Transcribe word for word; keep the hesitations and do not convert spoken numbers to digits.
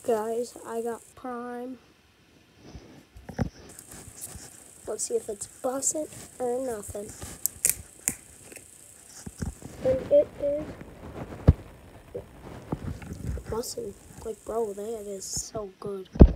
Guys, I got Prime. Let's see if it's busting or nothing. And it is busting. Like, bro, that is so good.